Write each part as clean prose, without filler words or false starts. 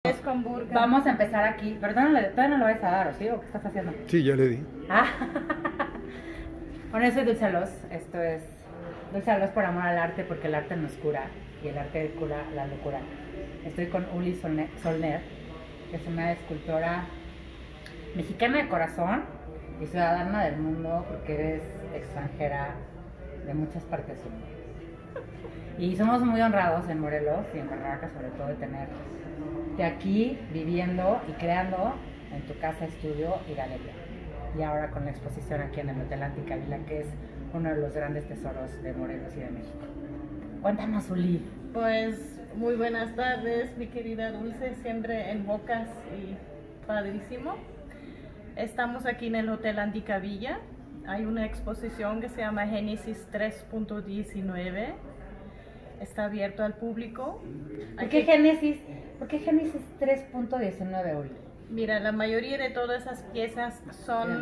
Es con burka. Vamos a empezar aquí. Perdónale, todavía no lo vais a dar, ¿o sí? ¿O qué estás haciendo? Sí, ya le di. Ah. Bueno, yo soy Dulce Alós. Esto es Dulce Alós por amor al arte, porque el arte nos cura y el arte cura la locura. Estoy con Uli Solner, que es una escultora mexicana de corazón y ciudadana del mundo, porque eres extranjera de muchas partes del mundo. Y somos muy honrados en Morelos y en Cuernavaca, sobre todo, de tenerte aquí viviendo y creando en tu casa, estudio y galería. Y ahora con la exposición aquí en el Hotel Anticavila, que es uno de los grandes tesoros de Morelos y de México. Cuéntanos, Uli. Pues muy buenas tardes, mi querida Dulce, siempre en bocas y padrísimo. Estamos aquí en el Hotel Anticavilla. Hay una exposición que se llama Génesis 3.19. Está abierto al público. ¿Por qué Génesis 3.19, Uli? Mira, la mayoría de todas esas piezas son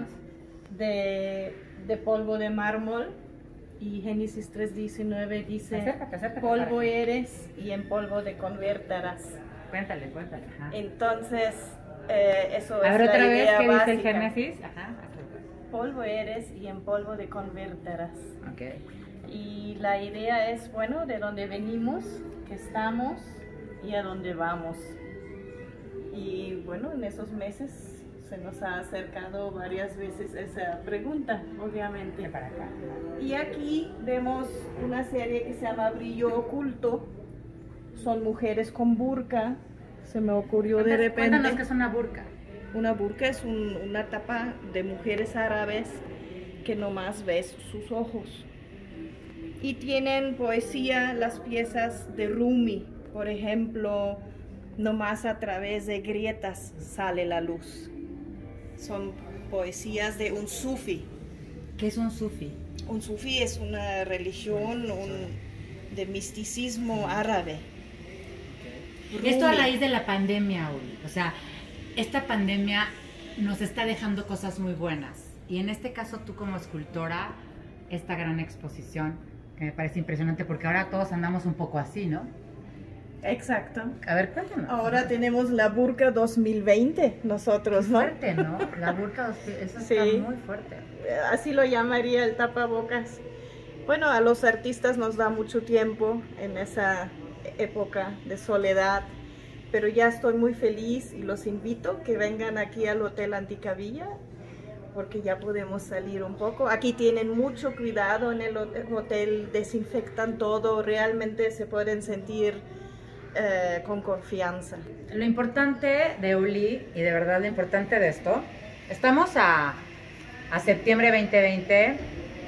de polvo de mármol, y Génesis 3.19 dice: acércate, polvo eres y en polvo te convertirás. Cuéntale. Ajá. Entonces, eso A ver, es otra la vez, idea ¿qué dice básica. el Génesis? Ajá. Polvo eres y en polvo te convertirás. Okay. Y la idea es, bueno, de dónde venimos, que estamos y a dónde vamos. Y bueno, en esos meses se nos ha acercado varias veces esa pregunta, obviamente. Para acá. Y aquí vemos una serie que se llama Brillo Oculto. Son mujeres con burka. Se me ocurrió de repente. Cuéntanos qué es una burka. Una burka es una tapa de mujeres árabes que nomás ves sus ojos. Y tienen poesía, las piezas de Rumi, por ejemplo, nomás a través de grietas sale la luz. Son poesías de un sufi. ¿Qué es un sufi? Un sufi es una religión de misticismo árabe. Esto a raíz de la pandemia, Uli. O sea, esta pandemia nos está dejando cosas muy buenas. Y en este caso, tú como escultora, esta gran exposición, que me parece impresionante, porque ahora todos andamos un poco así, ¿no? Exacto. A ver, cuéntanos. Ahora tenemos la burka 2020 nosotros, ¿no? Fuerte, ¿no? La burka, eso Sí. está muy fuerte. Así lo llamaría el tapabocas. Bueno, a los artistas nos da mucho tiempo en esa época de soledad, pero ya estoy muy feliz y los invito que vengan aquí al Hotel Anticavilla, porque ya podemos salir un poco. Aquí tienen mucho cuidado en el hotel, desinfectan todo, realmente se pueden sentir con confianza. Lo importante de Uli, y de verdad lo importante de esto, estamos a septiembre 2020,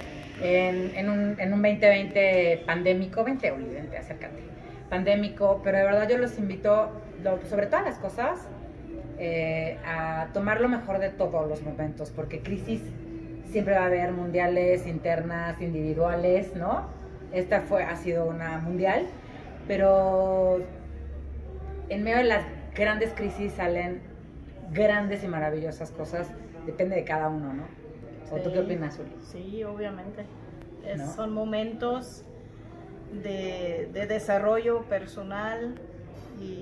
en un 2020 pandémico. Vente, Uli, vente, acércate. Pandémico, pero de verdad yo los invito, sobre todas las cosas, a tomar lo mejor de todos los momentos, porque crisis siempre va a haber, mundiales, internas, individuales, ¿no? Esta ha sido una mundial, pero en medio de las grandes crisis salen grandes y maravillosas cosas, depende de cada uno, ¿no? ¿O tú qué opinas, Uli? Sí, obviamente. ¿No? Son momentos de desarrollo personal y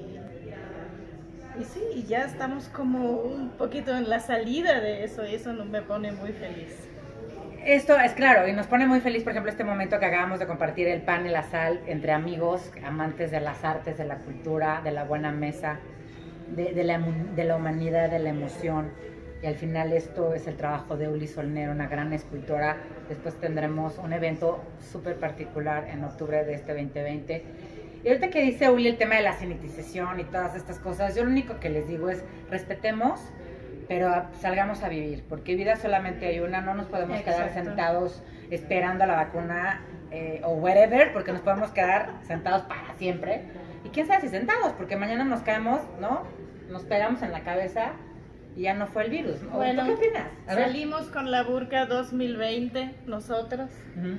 sí, y ya estamos como un poquito en la salida de eso, y eso me pone muy feliz. Esto es claro, y nos pone muy feliz, por ejemplo, este momento que acabamos de compartir, el pan y la sal entre amigos, amantes de las artes, de la cultura, de la buena mesa, de la humanidad, de la emoción. Y al final esto es el trabajo de Uli Solner, una gran escultora. Después tendremos un evento súper particular en octubre de este 2020. Y ahorita que dice Uli el tema de la sanitización y todas estas cosas, yo lo único que les digo es respetemos, pero salgamos a vivir, porque vida solamente hay una, no nos podemos quedar sentados esperando a la vacuna o whatever, porque nos podemos quedar sentados para siempre. Y quién sabe si sentados, porque mañana nos caemos, ¿no? Nos pegamos en la cabeza y ya no fue el virus, ¿no? Bueno, ¿tú qué opinas? Salimos con la burka 2020 nosotros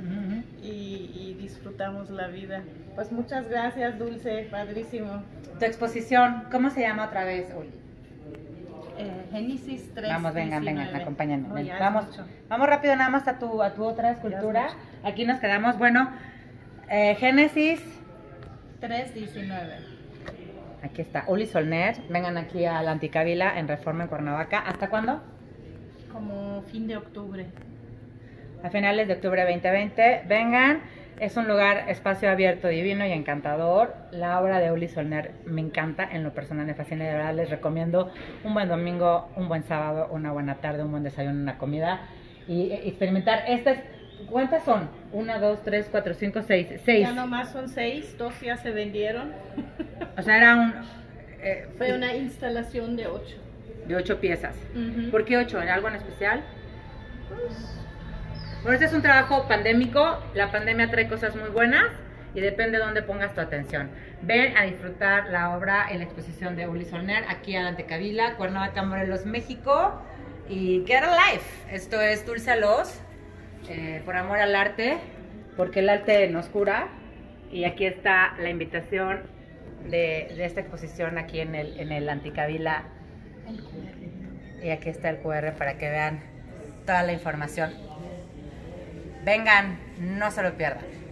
y disfrutamos la vida. Pues muchas gracias, Dulce, padrísimo. Tu exposición, ¿cómo se llama otra vez, Uli? Génesis 3. Vamos, vengan, acompáñenme. No, vamos rápido nada más a tu otra escultura. Aquí nos quedamos, bueno, Génesis 3.19. Aquí está, Uli Solner. Vengan aquí a la Anticávila en Reforma, en Cuernavaca. ¿Hasta cuándo? Como fin de octubre. A finales de octubre 2020. Vengan. Es un lugar, espacio abierto, divino y encantador. La obra de Uli Solner me encanta, en lo personal me fascina, de verdad les recomiendo un buen domingo, un buen sábado, una buena tarde, un buen desayuno, una comida y experimentar estas. ¿Cuántas son? 1, 2, 3, 4, 5, 6. 6. Ya nomás son 6, 2 ya se vendieron. O sea, era un... Fue una instalación de 8. De 8 piezas. ¿Por qué 8? ¿En algo en especial? Bueno, este es un trabajo pandémico. La pandemia trae cosas muy buenas y depende de dónde pongas tu atención. Ven a disfrutar la obra en la exposición de Uli Solner aquí a la Antecávila, Cuernavaca, Morelos, México. Y get alive. Esto es Dulce Los. Por amor al arte, porque el arte nos cura. Y aquí está la invitación de esta exposición aquí en el Anticávila. Y aquí está el QR para que vean toda la información. Vengan, no se lo pierdan.